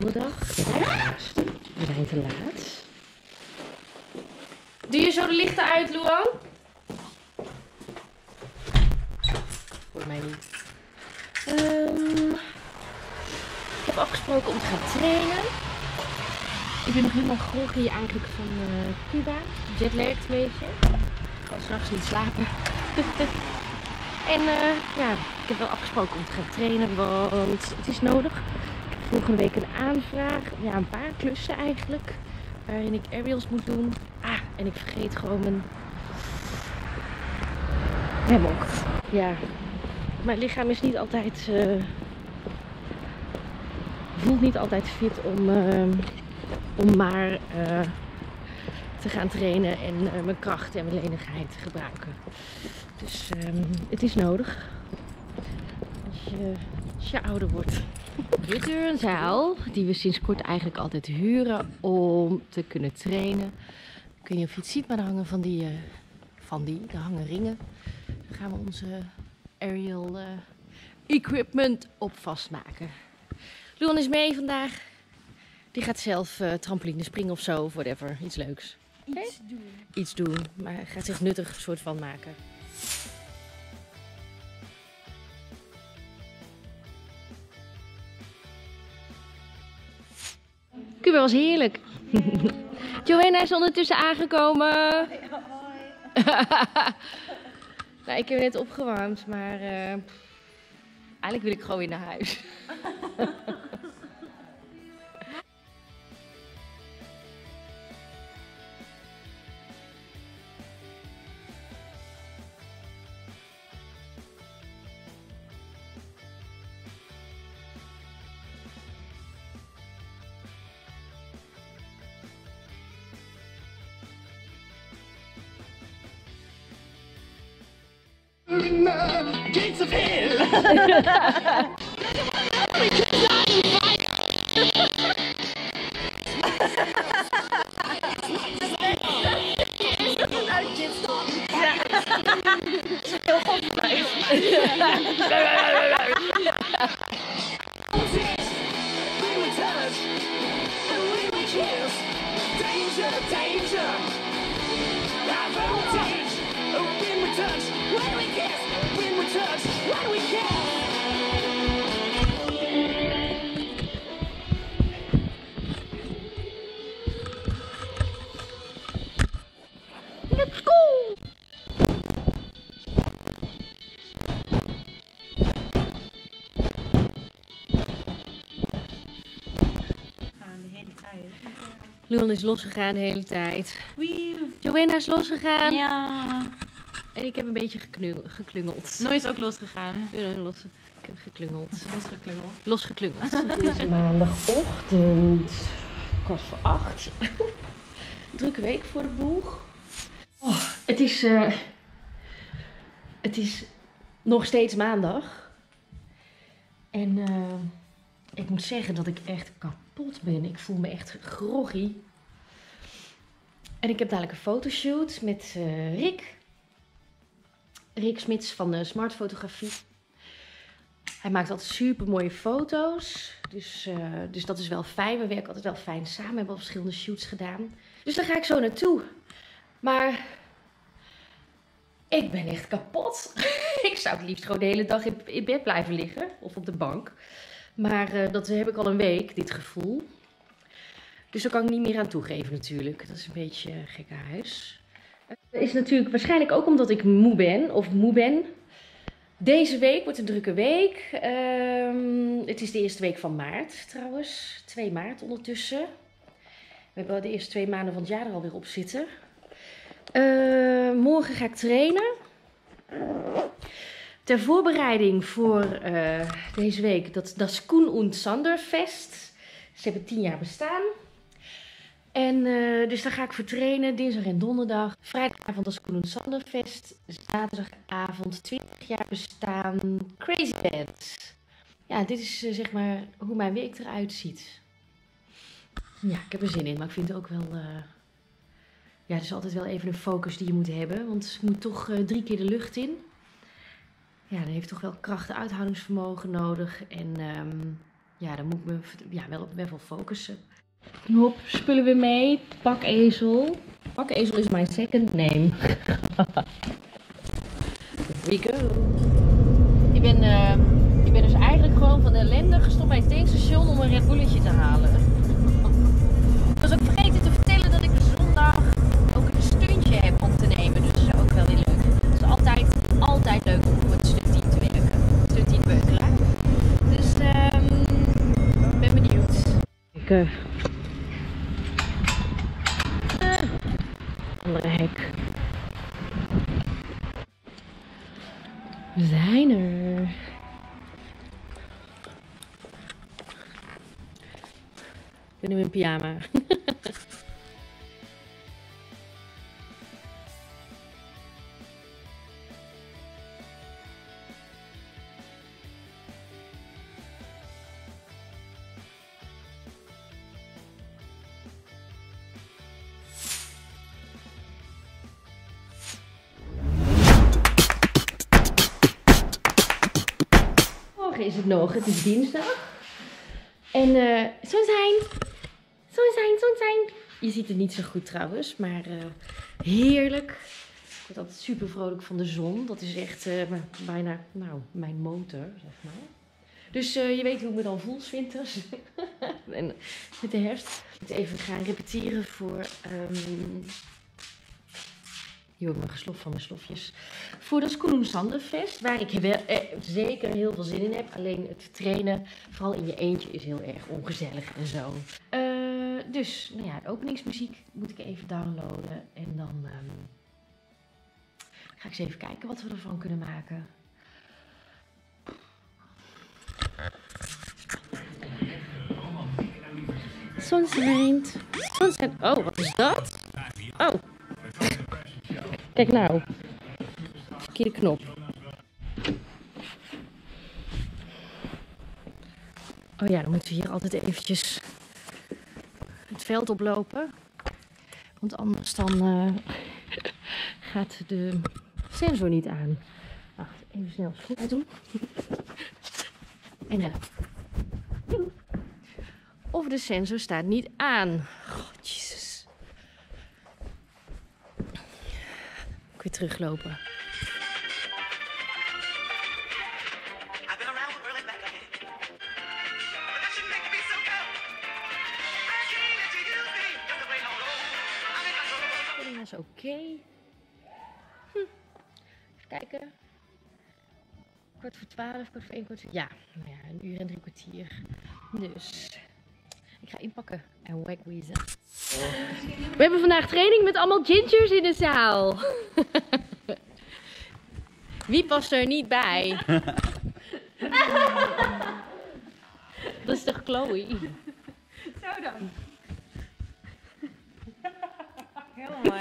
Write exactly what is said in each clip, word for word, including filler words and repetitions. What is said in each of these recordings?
donderdag. We zijn te laat. Doe je zo de lichten uit, Luan? Voor mij niet. Um, ik heb afgesproken om te gaan trainen. Ik ben nog helemaal groggy eigenlijk van uh, Cuba. Jetlagged een beetje. Ik kan s'nachts niet slapen. En uh, ja, ik heb wel afgesproken om te gaan trainen, want het is nodig. Ik heb volgende week een aanvraag. Ja, een paar klussen eigenlijk. Waarin ik aerials moet doen. Ah, en ik vergeet gewoon mijn hammock. Ja, mijn lichaam is niet altijd... Uh, voelt niet altijd fit om, uh, om maar uh, te gaan trainen en uh, mijn kracht en mijn lenigheid te gebruiken. Dus um, het is nodig als je, als je ouder wordt. Dit is een zaal die we sinds kort eigenlijk altijd huren om te kunnen trainen. Ik weet niet of je het ziet, maar er hangen van die, uh, van die, er hangen ringen. Daar gaan we onze aerial uh, equipment op vastmaken. Luan is mee vandaag. Die gaat zelf uh, trampoline springen of zo, of whatever. Iets leuks. Iets okay? doen. Iets doen, maar hij gaat zich nuttig soort van maken. Cuba was heerlijk. Joanna is ondertussen aangekomen. Hoi. Nou, ik heb net opgewarmd, maar uh, eigenlijk wil ik gewoon weer naar huis. Gates of hell. Danger, danger. High voltage. When we touch, when we kiss, when we touch, when we kiss. Let's go! Luan is losgegaan de hele tijd. Joanna is losgegaan. Ja. En ik heb een beetje geklungeld. Nooi is ook losgegaan. Ja, los, ik heb geklungeld. Losgeklungeld. Losgeklungeld. Het is maandagochtend. Kwart voor acht. Drukke week voor de boeg. Oh, het is... Uh, het is nog steeds maandag. En uh, ik moet zeggen dat ik echt kapot ben. Ik voel me echt groggy. En ik heb dadelijk een fotoshoot met uh, Rick. Rick Smits van de Smart Fotografie. Hij maakt altijd super mooie foto's. Dus, uh, dus dat is wel fijn. We werken altijd wel fijn samen. We hebben al verschillende shoots gedaan. Dus daar ga ik zo naartoe. Maar ik ben echt kapot. Ik zou het liefst gewoon de hele dag in, in bed blijven liggen. Of op de bank. Maar uh, dat heb ik al een week, dit gevoel. Dus daar kan ik niet meer aan toegeven natuurlijk. Dat is een beetje uh, gekkenhuis. Het is natuurlijk waarschijnlijk ook omdat ik moe ben. Of moe ben. Deze week wordt een drukke week. Um, het is de eerste week van maart trouwens. twee maart ondertussen. We hebben de eerste twee maanden van het jaar er alweer op zitten. Uh, morgen ga ik trainen. Ter voorbereiding voor uh, deze week. Dat, dat is Koen und Sander Fest. Ze hebben tien jaar bestaan. En uh, dus daar ga ik voor trainen, dinsdag en donderdag. Vrijdagavond als Koen und Sander Fest. Zaterdagavond twintig jaar bestaan. Crazy Band. Ja, dit is uh, zeg maar hoe mijn week eruit ziet. Ja, ik heb er zin in, maar ik vind het ook wel... Uh... Ja, het is altijd wel even een focus die je moet hebben. Want je moet toch uh, drie keer de lucht in. Ja, dan heeft toch wel kracht en uithoudingsvermogen nodig. En um, ja, dan moet ik me ja, wel op level focussen. Knop, spullen weer mee. Pakezel. Pakezel is mijn second name. We go. Ik ben, uh, ik ben dus eigenlijk gewoon van de ellende gestopt bij het tankstation om een Red Bulletje te halen. Ik was ook vergeten te vertellen dat ik de zondag ook een stuntje heb op te nemen. Dus dat is ook wel weer leuk. Het is altijd, altijd leuk om voor het stuntteam te werken. Stuntteam Beukelaar. Dus um, ik ben benieuwd. Ik, uh, uh, andere hek. We zijn er. Ik ben nu in pyjama. Morgen is het nog, het is dinsdag. En uh, zonneschijn, zonneschijn, zonneschijn. Je ziet het niet zo goed trouwens, maar uh, heerlijk. Ik word altijd super vrolijk van de zon. Dat is echt uh, bijna, nou, mijn motor, zeg maar. Dus uh, je weet hoe ik me dan voel 's winters. En met de herfst. Ik moet even gaan repeteren voor... Um, Je hoort mijn geslof van mijn slofjes. Voor dat Skoenensanderfest, waar ik wel, eh, zeker heel veel zin in heb. Alleen het trainen, vooral in je eentje, is heel erg ongezellig en zo. Uh, dus, nou ja, de openingsmuziek moet ik even downloaden. En dan um, ga ik eens even kijken wat we ervan kunnen maken. Zon schijnt. Zon schijnt. Oh, wat is dat? Oh. Kijk nou. Verkeerde knop. Oh ja, dan moeten we hier altijd eventjes het veld oplopen. Want anders dan uh, gaat de sensor niet aan. Wacht, even snel schoen uitdoen. En rennen. Of de sensor staat niet aan. God, jezus. Ik weer teruglopen. Dat is oké. Okay. Hm. Even kijken. Kwart voor twaalf, kwart voor één, kwart voor... Ja, nou ja, een uur en drie kwartier. Dus ik ga inpakken en wegwezen. We hebben vandaag training met allemaal gingers in de zaal. Wie past er niet bij? Dat is toch Chloe? Zo dan. Heel mooi.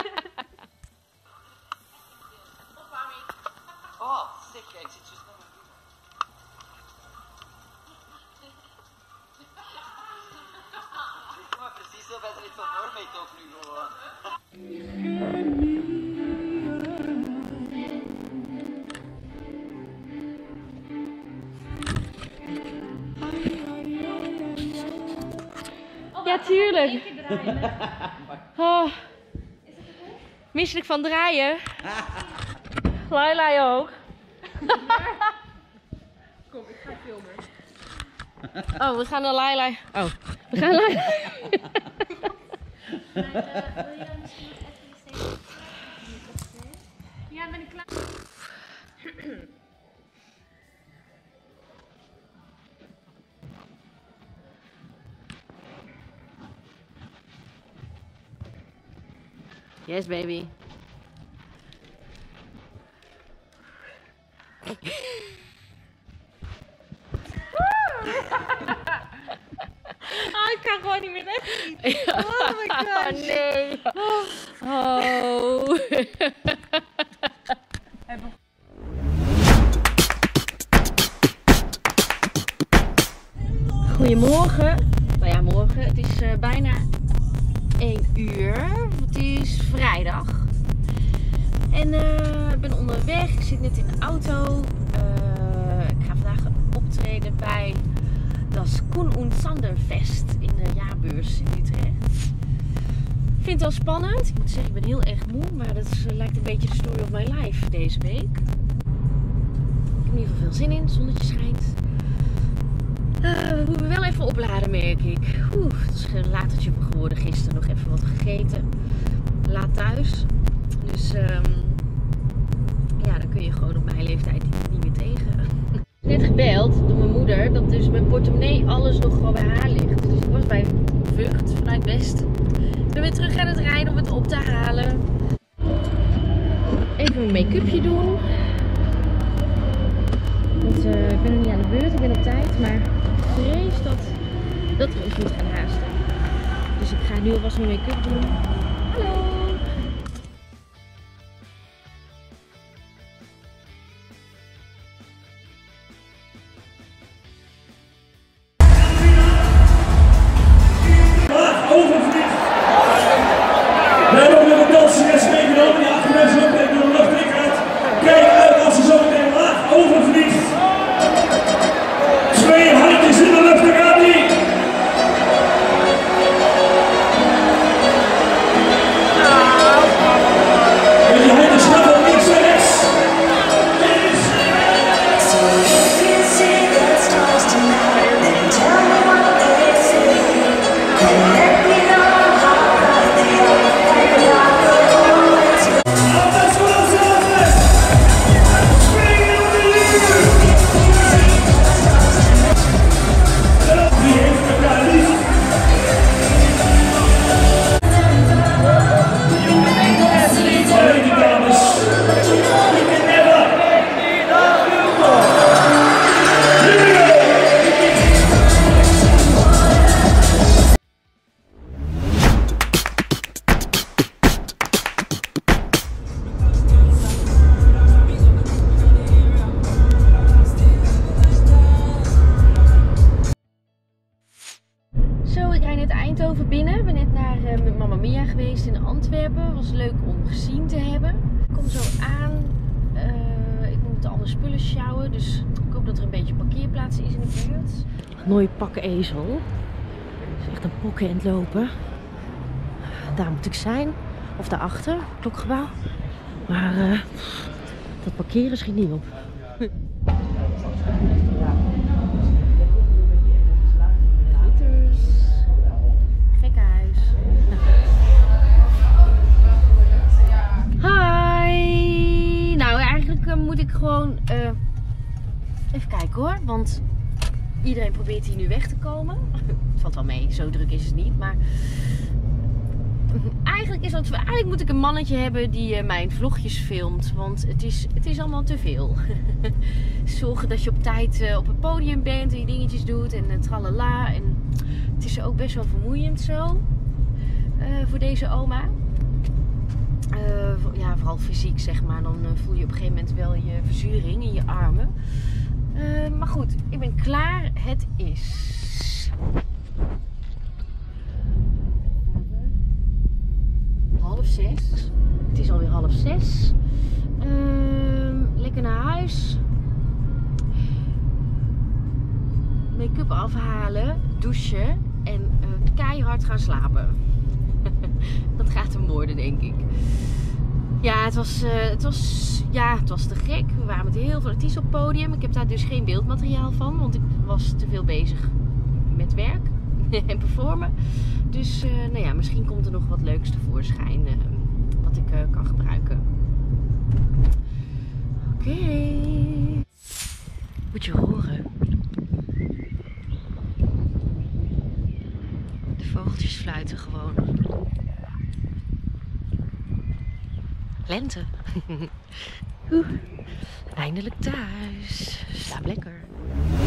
Oh, sick. Ik zit zo snel. Ik maar precies zo bij de van Mermaid ook nu gewoon. Ja, tuurlijk. Oh. Misselijk van draaien. Laila ook. Kom, ik ga filmen. Oh, we gaan naar Laila. Oh, we gaan Laila. Wil je dan misschien nog even de steek? Ja, ben ik klaar? Yes, baby. Oh, ik kan gewoon niet meer weg. Oh my god. Oh nee. Oh. Goedemorgen. Nou ja, morgen. Het is uh, bijna één uur. Het is vrijdag. En uh, ik ben onderweg. Ik zit net in de auto. Uh, ik ga vandaag optreden bij de das Koen und Sander Fest in de jaarbeurs in Utrecht. Ik vind het wel spannend. Ik moet zeggen, ik ben heel erg moe, maar dat is, uh, lijkt een beetje de story of my life deze week. Ik heb in ieder geval veel zin in, het zonnetje schijnt. Uh, we moeten wel even opladen, merk ik. Oeh, het is een latertje geworden gisteren, nog even wat gegeten. Laat thuis. Dus um, ja, dan kun je gewoon op mijn leeftijd niet meer tegen. Net gebeld door mijn moeder dat dus mijn portemonnee alles nog gewoon bij haar ligt. Dus ik was bij Vught vanuit West. Ik ben weer terug aan het rijden om het op te halen. Even mijn make-upje doen. Want uh, ik ben nog niet aan de beurt, ik ben op tijd. Maar ik vrees dat, dat we ons moeten gaan haasten. Dus ik ga nu alvast mijn make-up doen. Hallo! We hebben met een danseres meegenomen die achter mensen ook even door de lucht in gaat. Kijk uit als ze zo meteen laag overvliegt. Twee handjes in de lucht, daar gaat die. En die handen snappen links en rechts. Links en rechts. So if you see the stars tonight, then tell me what they say. And let me know how bright they are. Eindhoven binnen. Ik ben net naar uh, met Mamma Mia geweest in Antwerpen. Was leuk om gezien te hebben. Ik kom zo aan. Uh, ik moet alle spullen sjouwen. Dus ik hoop dat er een beetje parkeerplaats is in de buurt. Mooi pakezel. Het is echt een pokken aan het lopen. Daar moet ik zijn. Of daarachter. Klokgebouw. Maar uh, dat parkeren schiet niet op. Hi! Nou, eigenlijk uh, moet ik gewoon uh, even kijken hoor, want iedereen probeert hier nu weg te komen. Het valt wel mee, zo druk is het niet, maar eigenlijk, is dat, eigenlijk moet ik een mannetje hebben die uh, mijn vlogjes filmt, want het is, het is allemaal te veel. Zorgen dat je op tijd uh, op het podium bent en je dingetjes doet en uh, tralala. En het is ook best wel vermoeiend zo uh, voor deze oma. Uh, ja, vooral fysiek zeg maar, dan uh, voel je op een gegeven moment wel je verzuring in je armen. Uh, maar goed, ik ben klaar. Het is half zes. Het is alweer half zes. Uh, lekker naar huis. Make-up afhalen, douchen en uh, keihard gaan slapen. Dat gaat hem worden, denk ik. Ja, het was, uh, het, was, ja, het was te gek. We waren met heel veel artiesten op het podium. Ik heb daar dus geen beeldmateriaal van, want ik was te veel bezig met werk en performen. Dus uh, nou ja, misschien komt er nog wat leuks tevoorschijn uh, wat ik uh, kan gebruiken. Oké. Okay. Moet je horen. De vogeltjes fluiten gewoon. Lente. Oeh, eindelijk thuis. Slaap lekker.